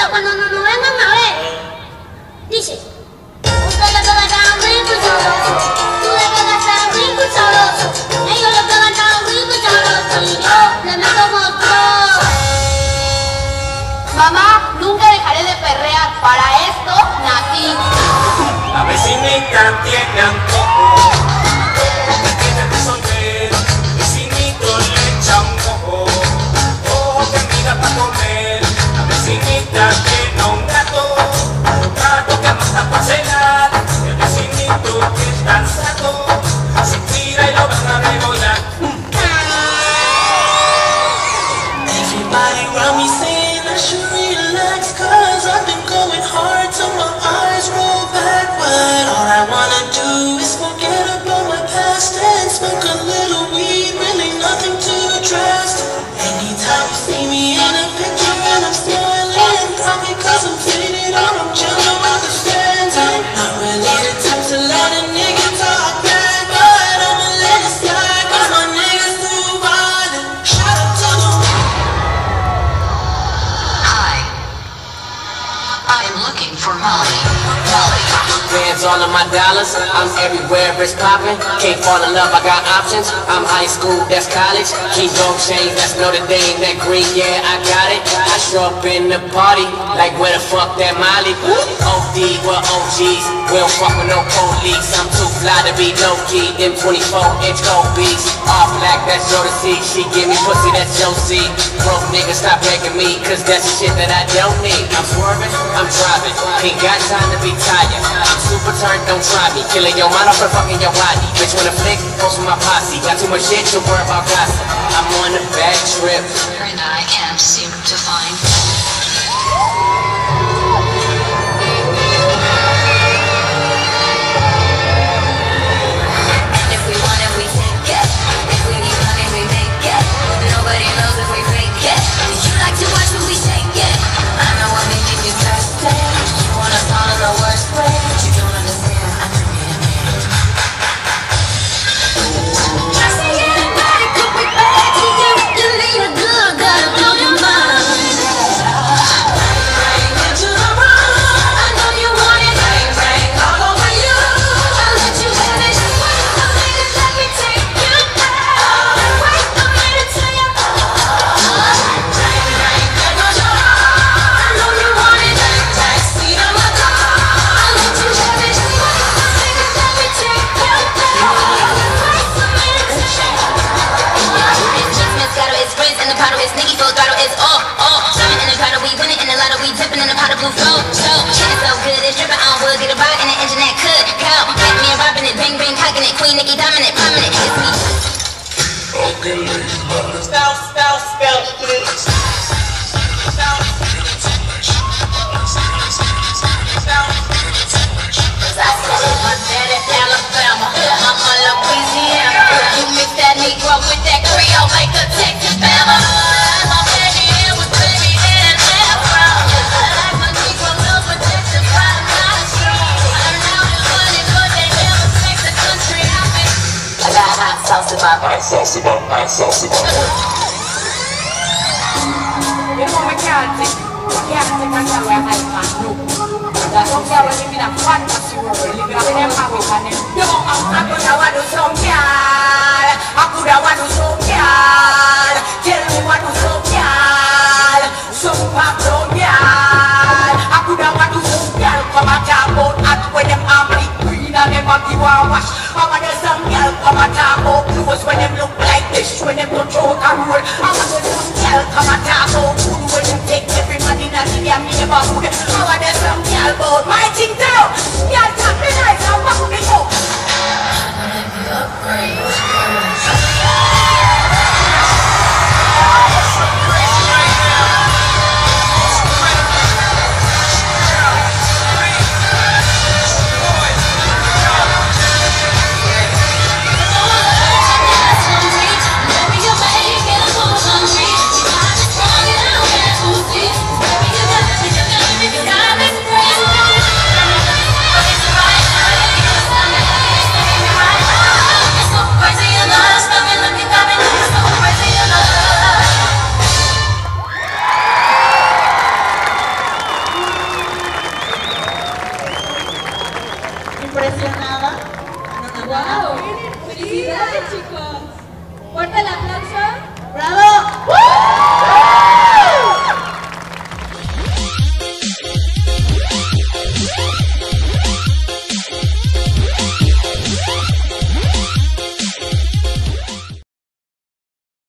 cuando nos vengan a ver. Dice, ustedes lo pegan tan rico y sabroso. Tú le pegas tan rico y sabroso. Ellos lo pegan tan rico y sabroso. Y yo le meto motor. Mamá, nunca dejaré de perrear. Para esto nací. La vecinita tiene antojo, me tiene que solver. Vecinito le echa un ojo, ojo que mira pa' comer. La vecinita tiene un gato que mata pa' cenar. El vecinito que es tan sato, se tira y lo van a degollar. Everybody around me saying I should relax, 'cause I've been going hard till my eyes roll back. But all I wanna do is forget about my past and smoke a little weed, really nothing too drastic. Anytime you see me in a picture and I'm smiling, probably 'cause I'm faded or I'm chilling with the fans. I'm not really the type to let a nigga talk back, but I'ma let it slide 'cause my niggas too violent. Shout out to the I am looking for Molly. Bands all of my dollars, I'm everywhere, it's poppin'. Can't fall in love, I got options. I'm high school, that's college. Keep gold chains, that's Notre Dame. That green, yeah, I got it. I show up in the party, like where the fuck that Molly? OD, we're OGs, we don't fuck with no police. I'm too fly to be low-key, them 24-inch gold beats. All black, that's Jodeci. She give me pussy, that's Josie. Broke niggas, stop begging me, 'cause that's the shit that I don't need. I'm swerving, I'm driving, ain't got time to be tired. I'm super turned, don't try me. Killing your mind off and fucking your body. Bitch wanna flick, post with my posse. Got too much shit to worry about gossip. I'm on a bad trip, And I can't seem to find. If we want it, we take it. If we need money, we make it. Nobody knows if we fake it. You like to watch when we shake it. I know I'm making you thirsty. You wanna fall in the worst way, but you don't understand. I'm bringing it in. I say anybody could be bad to you. You need a good, gotta blow your mind. Bang into the room. I know you want it. Bang, bang all over you. I'll let you have it. Wait a minute, let me take you out. Wait a minute till you. Bang, bang, there goes your heart. I know you want it. Bang, bang, seat on my car. I'll let you have it. Wait a minute, let me take you out. Wait a minute till you. It's just Moscato, it's Prince in the bottle, it's Nicki full throttle, it's all. Swimming in the grotto, we winning in the lotto, we dipping in the pot of blue flow. So, shit is so good, it's dripping on wood, get a ride in the engine that could go. Batman robbing it, bang bang cocking it, Queen Nicki dominant, prominent, it's me. Style, please. My daddy Alabama, mama Louisiana. You mix that Negro with that Creole, make a Texas Bama. My baby here was baby and Afro. Like my Negro knows what Texas bottom not true. I know the money, but they never take the country out me. I got hot sauce in my Hot sauce in my sauce in my Io come chiarti, chiarti mangiavo a Caimano. Da Sofia voglio dire quanta sicuro, li grave a Pavicane. Io a cosa vado Sofial, a cura vado Sofial, tell me what to Sofial, so Pabloial, a cura vado Sofial, come a tabo, at when them army green and them a give a wash. I want some girl come a tabo, clothes when them look like this, when them don't throw a roll. I want some girl come a tabo, food when them take everybody in the neighborhood. I want some girl about my thing too. Girl tap me nice and back me up. You got me impresionada. ¡Wow! ¡Felicidades, chicos! ¡Fuerte el aplauso! ¡Bravo!